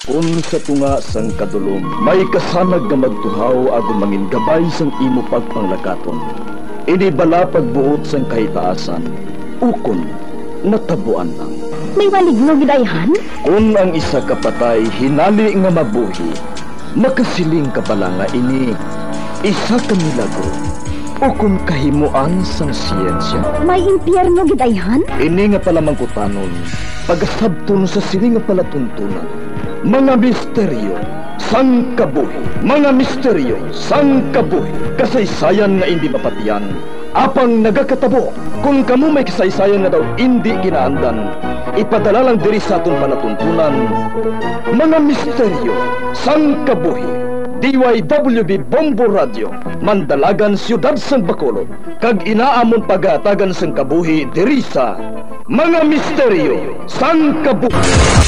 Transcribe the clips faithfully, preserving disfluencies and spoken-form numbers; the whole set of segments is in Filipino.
Kung sa tunga sang kadulom, may kasanag nga magtuhaw agon mangin gabay sang imo pagpanglakaton. Ini bala pagbuot sang kahitaasan, ukon natabuan lang. May maligno gidayhan? Kung ang isa kapatay hinali nga mabuhi, makasiling ka pala nga ini isa ka milagro o kung kahimuan sang siyensya. May impyerno gidayhan? Ini nga pala mangkutanon, pagasabton sa sini nga pala tuntunan. Mga misteryo sang kabuhi, mga misteryo sang kabuhi, kasaysayan nga hindi mapatiyan, apang nagakatabo. Kung kamo may kasaysayan nga daw hindi ginaandan, ipadala lang diri sa atong palatuntunan. Mga misteryo sang kabuhi. D Y W B Bombo Radio, Mandalagan, Siyudad sang Bacolod, kag inaamon pagatagan sang kabuhi diri sa Mga Misteryo sang Kabuhi.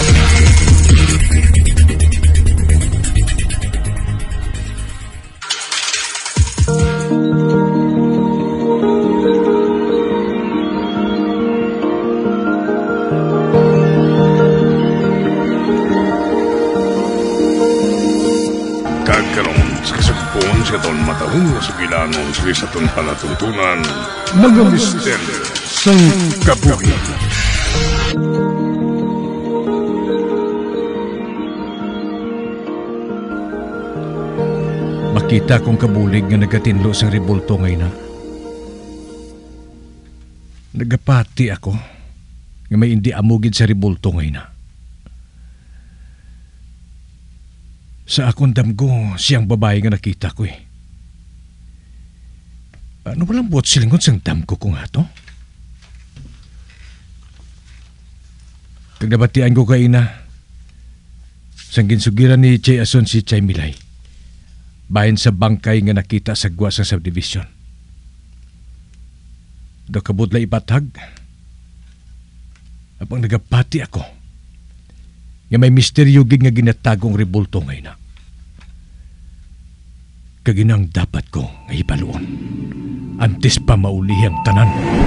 Sa taon matahong na sugilanon sa itong palatuntunan, Mga Misteryo sang Kabuhi. Makita kong kabulig nga nagatinlo sang ribulto ngayon na. Nagapati ako nga may hindi amugid sa ribulto ngayon na. Sa akong damgo, siyang babae nga nakita ko eh. Ano walang buot silingon sang damgo ko nga to? Kagnabatian ko kay ina, sang ginsugiran ni Chay Ason si Chay Milay, bahin sa bangkay nga nakita sa gwa sa subdivision. Do kabudla ipatag, apang nagapati ako, nga may misteryo gig nga ginatagong ribulto ngayon na. Kaginang dapat ko nga ipaluon antes pa maulihi ang tanan.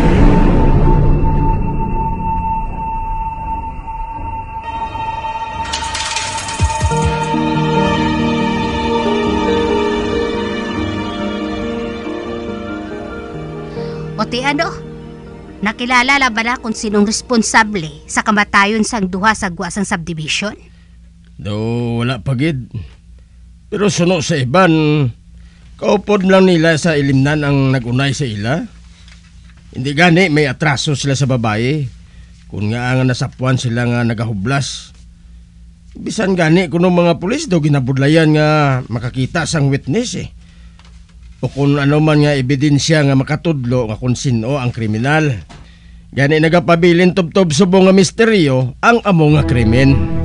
Ote ano? Nakilala la ba na kung sinong responsable sa kamatayon sang duha sa guwasang subdivision? Do, wala pagid. Pero suno sa iban, kaupod lang nila sa ilimnan ang nagunay sa ila. Hindi gani may atraso sila sa babae. Kung nga nga nasapuan sila nga nagahublas. Bisan gani kuno mga pulis daw ginabudlayan nga makakita sang witness eh. O kung ano man nga ebidensya nga makatudlo nga kung sino ang kriminal. Gani nagapabilin tubtob subo nga misteryo ang amo nga krimen.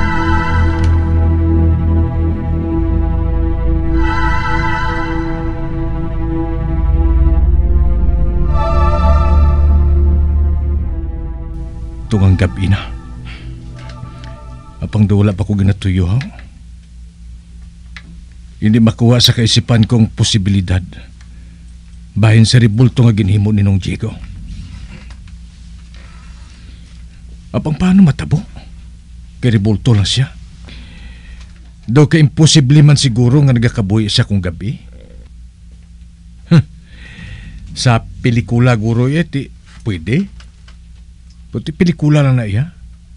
Tungang gabi na. Apang daw wala pa ko ginatuyo ha? Hindi makuha sa kaisipan kong posibilidad bahin sa ribulto nga ginhimo ni Nong Diego. Apang paano matabo? Kay ribulto lang siya. Daw ka imposible man siguro nga nagakabuhi siya kung gabi. Huh. Sa pelikula guro iti, pwede? Puti pelikula lang na iya.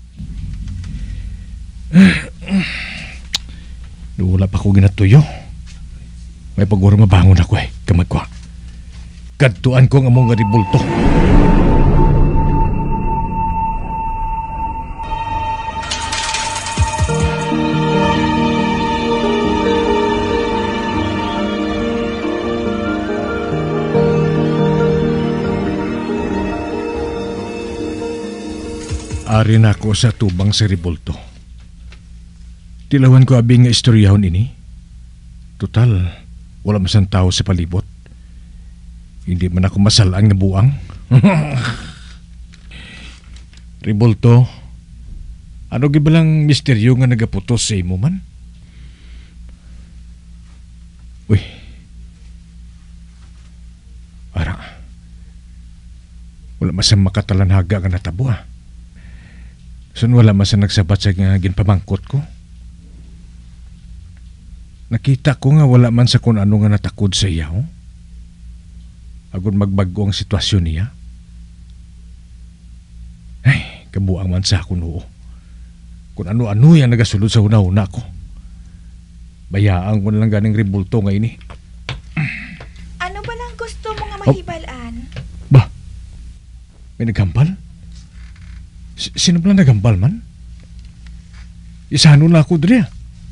Wala pa ko ginatuyo. May pagwara mabangon ako eh. Kamag ko. Kadtuan ko ang among nga ribulto. Ari na ako sa tubang sa ribulto. Tilawan ko abing nga istoryahon ini. Total, wala masang tao sa palibot. Hindi man ako masalaan nga buang. Ribulto, ano gibalang misteryo nga nagaputos sa imo man? Uy. Ara. Wala masang makatalanhaga nga natabo ah. Sun wala masang nagsabat sa nga ginpamangkot ko. nakita ko nga wala man sa kung ano nga natakod sa iya, oh. Agon magbago ang sitwasyon niya. Ay, kabuang man sa ako noo. Kung ano-ano yan nagasulod sa una-una ko. Bayaan ko na lang ganing ribulto nga ini. Ano ba lang gusto mo nga mahibalaan? Ba? May nagambal? S- sino ba lang nagambal man? Isano na ako diri.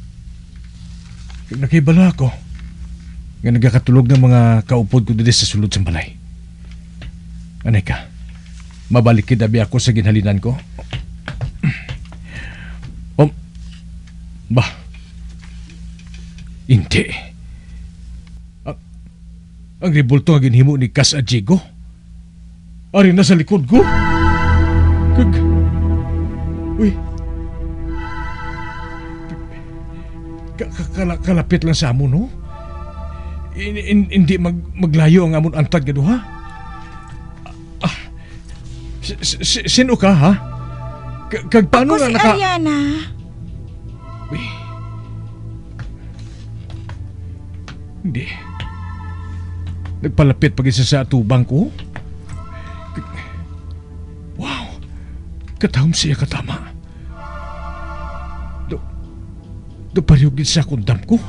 Nakibala ako. Nga nagkakatulog ng mga kaupod ko dito sa sulod sa balay. Anay ka, mabalik kidabi ako sa ginhalinan ko. Um, ba? Hindi. Ang, ang ribulto nga ginhimo ni Cas Adjego. Ari na sa likod ko. Kag... Uy. Kalapit lang sa amon, no? Hindi mag, maglayo ang amon antad nga duha. Ah, sino ka, ha? Kag paano Ako na si naka... Ariana. Uy. Hindi. Nagpalapit pag isa sa atubang ko. Wow. Katahom siya katama. Do... Do pariyugin sa kundam ko.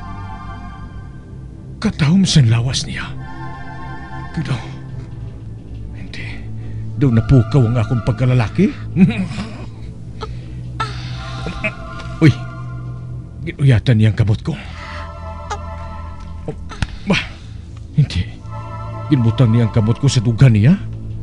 Katahom sa lawas niya. Kado, hindi. Daw napukaw ang akong pagkalalaki. Uy, ginuyatan niyang kamot ko. Oh, bah, hindi. Ginbutang niyang kamot ko sa dugan niya.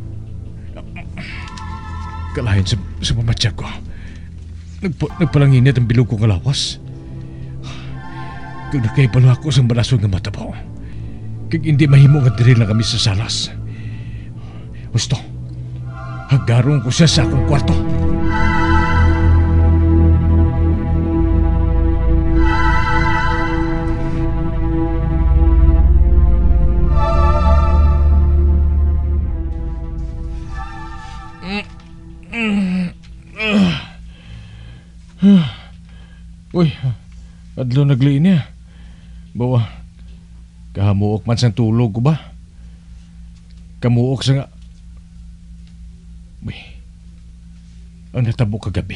Kalahin sa, sa mamatyak ko. Nagpa, nagpalanginit ang bilog kong lawas. Kag nakaipalo ako sa balasog ng mata po. Kag hindi mahimo nga diri lang kami sa salas. Gusto, hagarong ko siya sa akong kwarto. Uy, adlo nagliin niya. Bawa, kahamuok man sa tulog ko ba? Kamuok sa nga... Uy, ang natabo kagabi.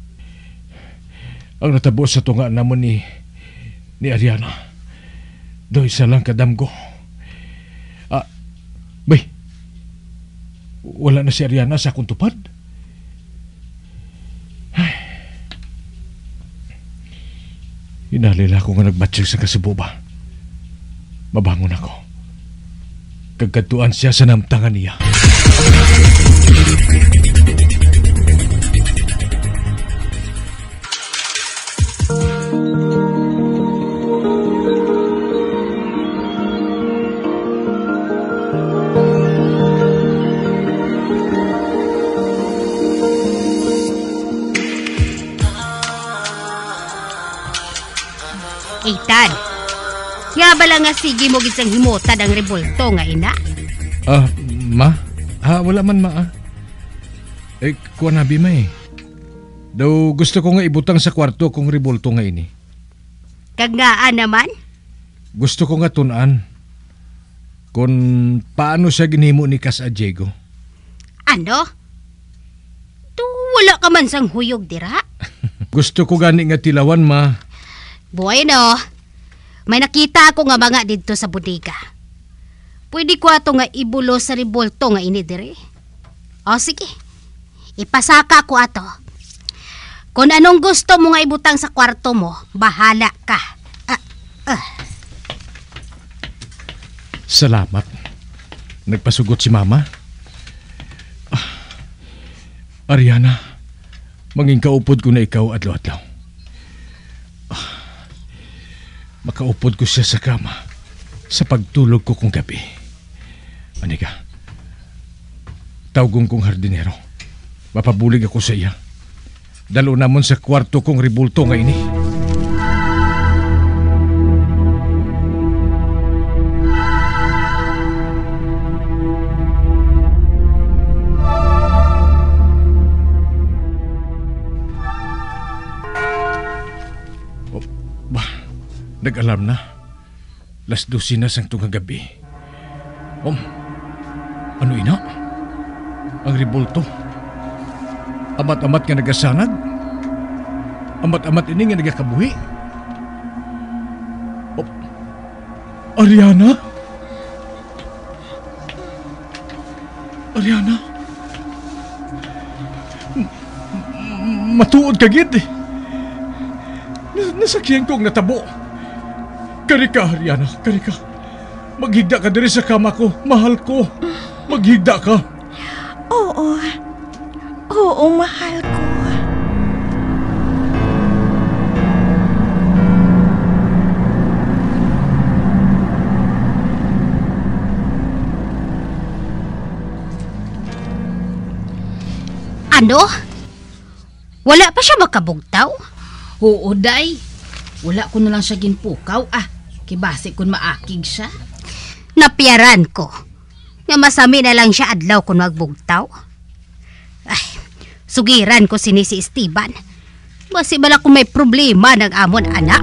Ang natabo sa tunga namon ni... ni Ariana. Do isa lang kadamgo. Ah, bay, wala na si Ariana sa akong tupad? Inalila ko nga nagbatsig sa kasibo ba. Mabangon ako. Kagkatuan siya sa namtangan niya. Itan, nga bala nga sige mo gisang himotad ang ribulto nga ina? Ah, ma? Ah, wala man ma ah. Eh, kuha nabi ma eh. Daw gusto ko nga ibutang sa kwarto kung ribulto nga ini. Kagaan naman? Gusto ko nga tunan kung paano siya ginhimo ni Cas Adjego. Ano? To wala ka man sang huyog dira? Gusto ko gani nga tilawan ma. Bueno, may nakita ako nga mga dito sa bodega. Pwede ko ato nga ibulo sa ribulto nga ini dire. O sige, ipasaka ko ato. Kung anong gusto mo nga ibutang sa kwarto mo, bahala ka. Ah, ah. Salamat. Nagpasugot si Mama. Ah, Ariana, manging kaupod ko na ikaw adlaw-adlaw. Ah, makaupod ko siya sa kama sa pagtulog ko kong gabi. Anika, tawgong kong hardinero. Mapabulig ako sa iya. Dalo namon sa kwarto kong ribulto nga ini. Nag-alarm na. Las dosina sang tunga gabi. Om, ano ina? Ang ribulto. Amat-amat nga nagasanag. Amat-amat ini nga nagakabuhi. Oh, Ariana? Ariana? M- matuod ka gid. Nas- Nasakyan ko ang natabo. Kari ka, Ariana, kari ka. Maghigda ka diri sa kama ko. Mahal ko. Maghigda ka. Oo. Oo, mahal ko. Ano? Wala pa siya makabugtaw? Oo, day. Wala ko na lang siya ginpukaw. Ah, kibase kun maakig siya. Napiyaran ko. Nga masami na lang siya adlaw kung magbugtaw. Ay, sugiran ko sini si Esteban. Basi bala kung may problema ng amon anak.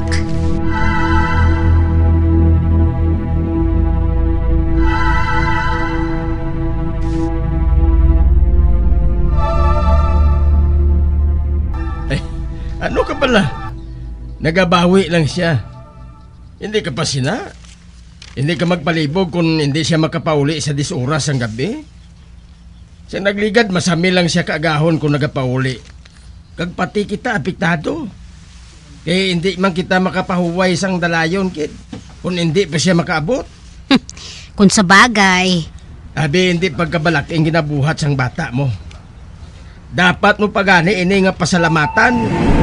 Ano ka pala? Nagabawi lang siya. Hindi ka pa sina? Hindi ka magpalibog kung hindi siya makapauli sa dis oras ang gabi? Sa nagligad, masami lang siya kaagahon kung nagapauli. Kag pati kita apektado. Eh, hindi man kita makapahuway sang dalayon, kid. Kung hindi pa siya makaabot. Kung sa bagay. Abi, hindi pagkabalak ang ginabuhat sang bata mo. Dapat mo pagani ini nga pasalamatan.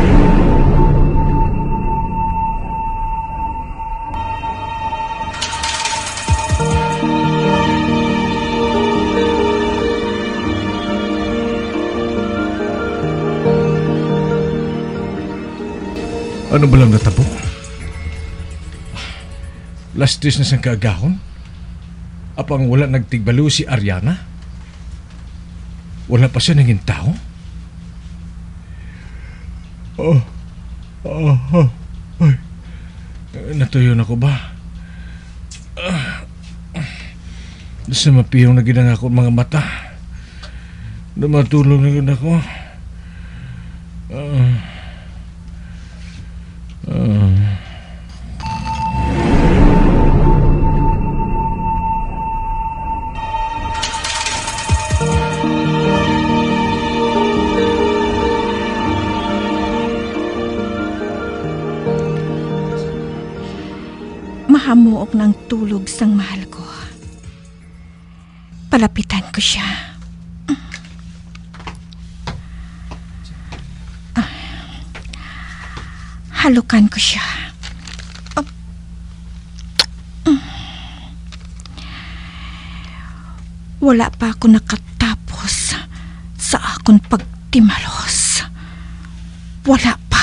Ano ba lang natabo? Lastis na siyang kaagahon? Apang wala nagtigbalo si Ariana? Wala pa siya naging tao? Oh, oh, oh, ay. Natuyo na ko ba? Ah, sa mapiyong na ginang ako mga mata. Namatulog na gina ako. Ah, ah. Mahamuok ng tulog sang mahal ko. Palapitan ko siya. Ah. Halukan ko siya. Oh. Wala pa ako nakatapos sa akong pagtimalos. Wala pa.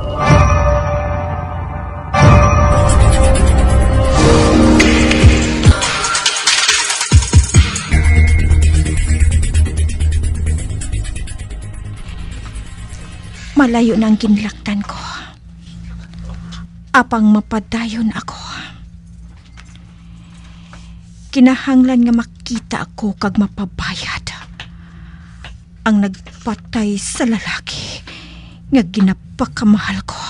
Malayo na ang ginlaktan ko. Apang mapadayon ako. Kinahanglan nga makita ako kag mapabayad. Ang nagpatay sa lalaki nga ginapakamahal ko.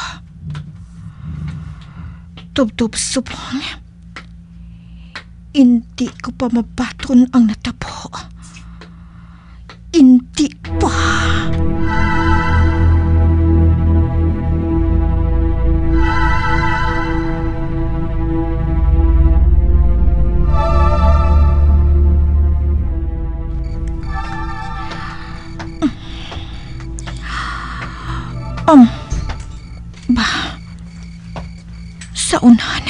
Tubtub subong. Hindi ko pa mabaton ang natabo. Hindi pa. Um, ba, sa unahan,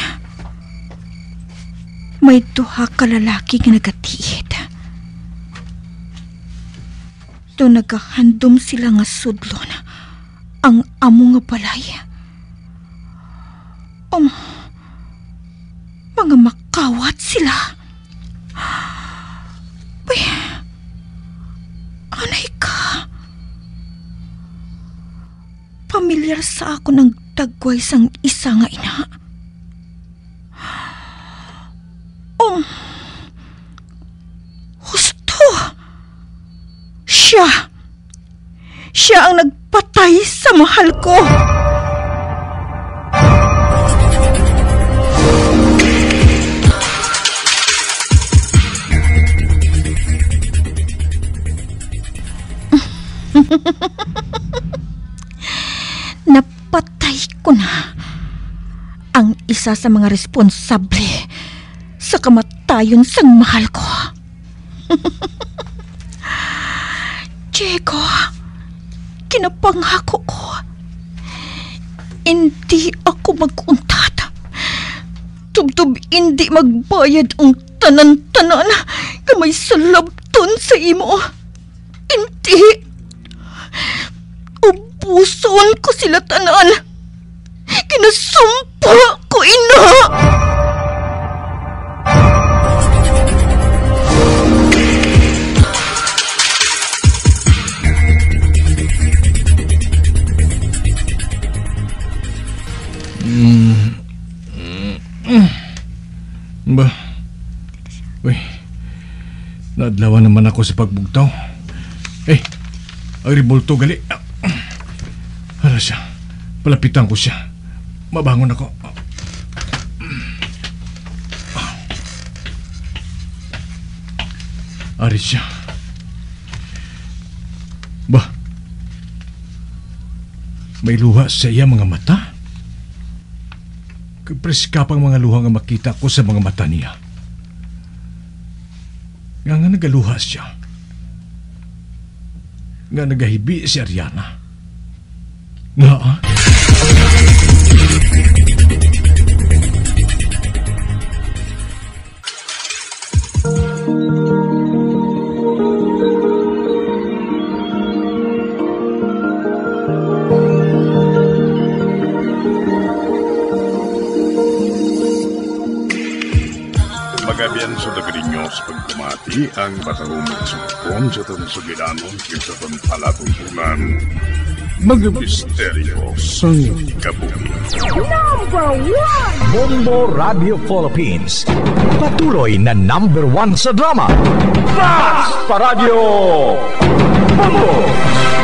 may duha ka lalaki nga nagatiid. Do nagahandom sila nga sudlon ang amo nga balay. Um, mga makawat sila. Bay, anay ka. Pamilyar sa ako ng dagway sang isa nga ina. na ang nagpatay sa mahal ko. Napatay ko na ang isa sa mga responsable sa kamatayon sang mahal ko. Diego, kinapangako ko, hindi ako mag-untat. Tubtub hindi magbayad ang tanan-tanan ka may salabton sa imo. Hindi. Ubuson ko sila tanan. Kinasumpa ko, ina. Mm. Mm. Ba? Uy. Naadlawan naman ako sa pagbugtaw. Eh, ang rebolto gali. Hala siya. Palapitan ko siya. Mabangon ako. Ari siya. Ba? May luha sa iya mga mata? Kapreskapang mga luha nga makita ko sa mga mata niya. Nga nga nagaluha siya. Nga nagahibi si Ariana. Nga ah? Magabian sa dagrinyo sa pagpumati ang batahumang sumupon sa itong sugilanon sa itong palatuntunan. Mga misteryo sa kabuhi. Number one! Bombo Radio Philippines. Patuloy na number one sa drama. Fast Paradyo! Bombo!